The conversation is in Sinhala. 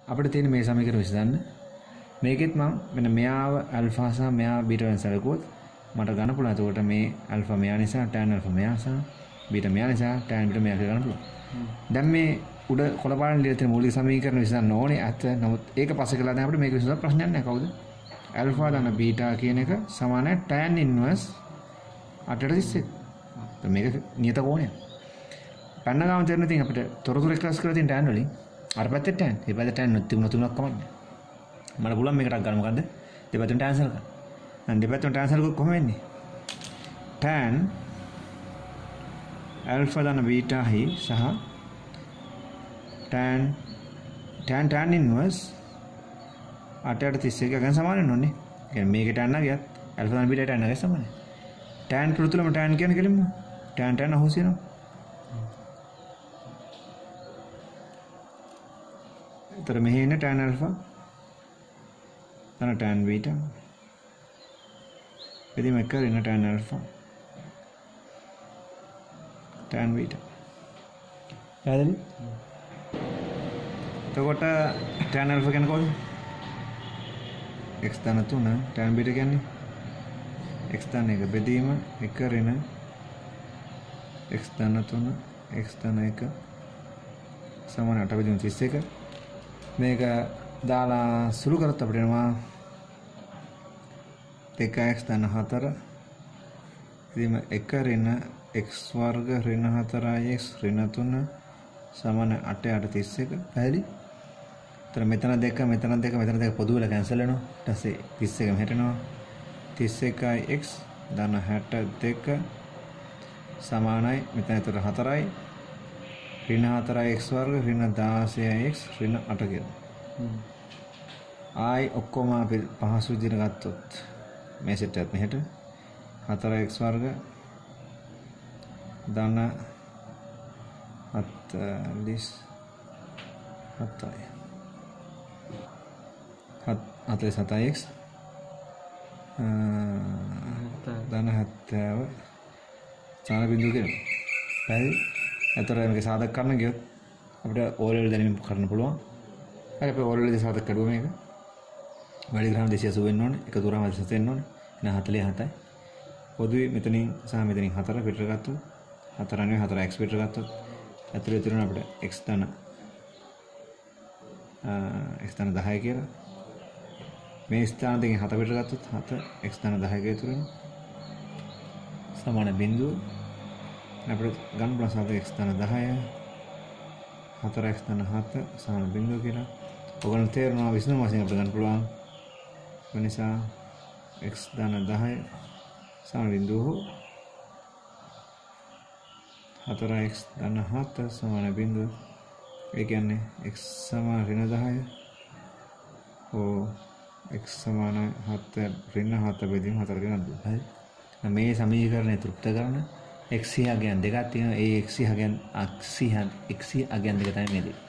අපිට තියෙන මේ සමීකරණ විසඳන්න. මේකෙත් මම මෙන්න මෙයාව ඇල්ෆා සහ මෙයා බීටා වෙනස සැලකුවොත් මට ගන්න පුළුවන්. එතකොට මේ ඇල්ෆා මෙයා නිසා tan ඇල්ෆා මෙයා සහ බීටා මෙයා නිසා tan බීටා මෙයා කියලා ගන්න පුළුවන්. දැන් මේ උඩ කොළ පාටින් ලියලා තියෙන මූලික සමීකරණ විසඳන්න ඕනේ ඇත්ත. නමුත් ඒක පස්සේ කළා දැන් අපිට මේක විසඳන්න ප්‍රශ්නයක් නැහැ. කවුද? ඇල්ෆා දන්න බීටා කියන එක සමානයි tan ඉන්වර්ස් 8/31. මේක නියත කෝණයක්. පැන්න ගාම තේරෙන ඉතින් අපිට තොරතුරු එක්ස්ප්‍රෙස් කරලා තියෙන tan වලින් අර පැත්තේ tan. මේ පැත්තේ tan තිබුණ තුනක් කමන්නේ. මට පුළුවන් මේකටක් ගන්න මොකද්ද? දෙපැත්තෙන් tan සල් කරන්න. දැන් දෙපැත්තෙන් tan සල් කොහොම වෙන්නේ? tan alpha දන්න බීටා හි සහ tan inverse 8/31 ගන්න සමාන වෙනවනේ. කියන්නේ මේක tan නගියත් alpha දන්න බීටා tan නගිය සමානයි. tan කෘතුලම tan කියන්නේ කෙලින්ම tan අහුස් වෙනවා. ඒතර මෙහි ඉන්නේ tan alpha dan tan beta. Jadi mereka ini tan alpha, tan beta. Jadi, तो कोटा tan alpha क्या निकाल? X tan itu ना tan beta क्या नहीं? X tan एक बेदी में एक करेना X tan itu ना X tan एक sama ना tapi जो चीज़ का මේක දාලා සුළු කරත් අපිට එනවා 2x = 4. ඉතින් 1 ඍණ x වර්ග ඍණ 4x ඍණ 3 සමාන 8/31. පැහැදිලි? එතන මෙතන 2 මෙතන 2 මෙතන 2 පොදු වෙලා කැන්සල් වෙනවා. ඊට පස්සේ 31 මෙහෙටනවා. 31x ධන 62 සමානයි මෙතන ඒතර 4යි ඍණ 4x වර්ග ඍණ 16x ඍණ 8 කියලා. ආයි ඔක්කොම අපි පහසු විදිහට ගත්තොත් මේ සෙට් එකත් මෙහෙට 4x වර්ග ධන 47යි 47x ධන 70 චාන බිඳුව කියනවා. හරි. එතකොට මේක සාධක කරන්න ගියොත් අපිට ඕ ලෙවල් දැනීම කරන්න පුළුවන්. හරි අපි ඕ ලෙවල් දී සාධක කරුවා මේක. වැඩි ග්‍රාම් 280 වෙන්න ඕනේ. එක දුරම 270 වෙන්න ඕනේ. එන 47යි. පොදුවේ මෙතනින් සහ මෙතනින් 4 පිටර ගත්තොත් 4 නෙවෙයි 4x පිටර ගත්තොත් ඇතුලේ තියෙන අපිට x ධන 10 කියලා. මේ ස්ථාන දෙකෙන් 7 පිටර ගත්තොත් 7 x ධන 10 කියලා ඉතුරු වෙනවා. සමාන බිඳුව අපිට ගන්න පුළුවන් සාධක x ධන 10 4x ධන 7 සමාන බිඳුව කියලා. ඔයගොල්ලෝ තේරෙනවා විසඳුම වශයෙන් අපිට ගන්න පුළුවන්. ඒ නිසා x ධන 10 සමාන බිඳුව 4x ධන 7 සමාන බිඳුව. ඒ කියන්නේ x සමාන ඍණ 10 ඕ x සමාන 7 ඍණ 7 බෙදීම 4 කියන දුක. හරි. මේ සමීකරණය තෘප්ත කරන x අගයන් දෙකක් තියෙනවා. ඒ x අගයන් අගයන් දෙක තමයි මේ දෙක.